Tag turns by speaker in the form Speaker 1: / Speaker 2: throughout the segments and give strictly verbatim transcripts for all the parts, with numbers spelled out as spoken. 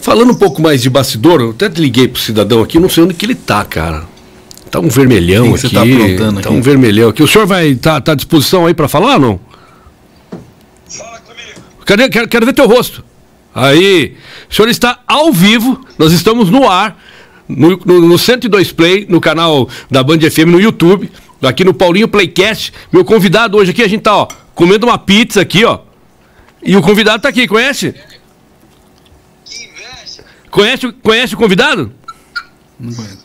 Speaker 1: Falando um pouco mais de bastidor, eu até liguei pro cidadão aqui, não sei onde que ele tá, cara. Tá um vermelhão aqui. Você tá aprontando aqui? Tá um vermelhão aqui. O senhor vai tá, tá à disposição aí para falar ou não?
Speaker 2: Fala comigo.
Speaker 1: Cadê, quero, quero ver teu rosto. Aí, o senhor está ao vivo, nós estamos no ar, no, no, no cento e dois Play, no canal da Band F M no YouTube, aqui no Paulinho Playcast. Meu convidado hoje aqui, a gente tá, ó, comendo uma pizza aqui, ó. E o convidado tá aqui, conhece?
Speaker 2: Que inveja.
Speaker 1: Conhece, conhece o convidado?
Speaker 3: Não conheço.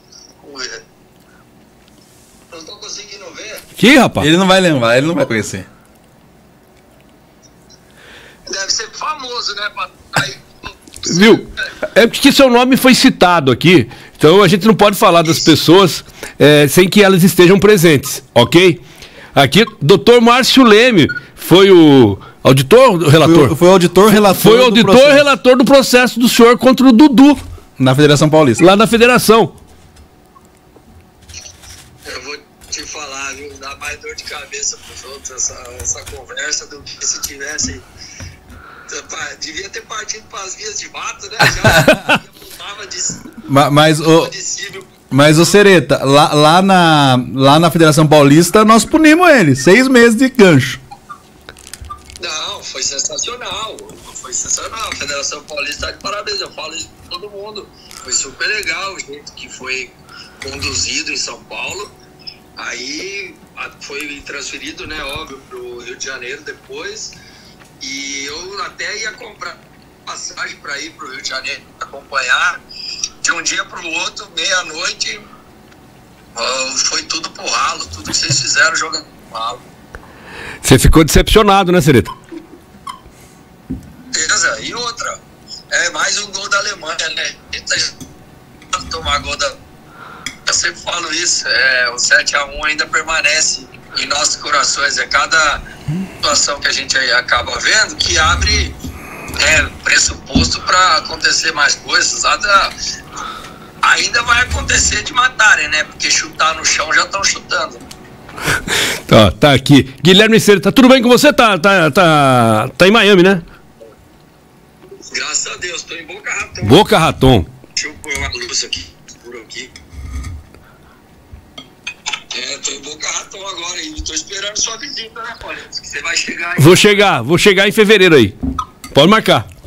Speaker 2: Não tô conseguindo ver.
Speaker 1: Que, rapaz?
Speaker 3: Ele não vai lembrar, ele não vai conhecer.
Speaker 2: Deve ser famoso, né? Pra... Aí...
Speaker 1: Viu? É porque seu nome foi citado aqui, então a gente não pode falar das pessoas é, sem que elas estejam presentes, ok? Aqui, doutor Márcio Leme foi o auditor, relator?
Speaker 3: Foi, foi o auditor relator.
Speaker 1: Foi o auditor
Speaker 3: do
Speaker 1: relator do processo do senhor contra o Dudu.
Speaker 3: Na Federação Paulista.
Speaker 1: Lá na Federação.
Speaker 2: Eu vou te falar, viu? Dá mais dor de cabeça pros outros essa, essa conversa do que se tivesse. Devia ter partido para as vias de mato, né? Já mudava de,
Speaker 3: mas, mas, o,
Speaker 2: de cível.
Speaker 3: Mas o Sereta, lá, lá, na, lá na Federação Paulista nós punimos ele, seis meses de gancho.
Speaker 2: Não, foi sensacional. Foi sensacional. A Federação Paulista tá de parabéns. Eu falo isso pra todo mundo. Foi super legal o jeito que foi conduzido em São Paulo. Aí foi transferido, né, óbvio, pro Rio de Janeiro depois. E eu até ia comprar passagem para ir pro Rio de Janeiro acompanhar. De um dia pro outro, meia-noite, uh, foi tudo pro ralo. Tudo que vocês fizeram jogando pro ralo.
Speaker 1: Você ficou decepcionado, né, Sereta?
Speaker 2: Beleza, e outra, é mais um gol da Alemanha, né? Tomar gol da... Eu sempre falo isso, é, o sete a um ainda permanece em nossos corações. É cada situação que a gente aí acaba vendo que abre é, pressuposto para acontecer mais coisas. Nada, ainda vai acontecer de matarem, né? Porque chutar no chão já estão chutando.
Speaker 1: Tá, tá aqui. Guilherme Sereta, tudo bem com você? Tá, tá, tá, tá em Miami, né?
Speaker 2: Graças a Deus, tô em Boca Raton.
Speaker 1: Boca Raton.
Speaker 2: Deixa eu pôr uma luz aqui, por aqui. É, tô em Boca Raton agora e tô esperando sua visita, né, Paulinho? Que você vai chegar aí.
Speaker 1: Vou chegar, vou chegar em fevereiro aí. Pode marcar.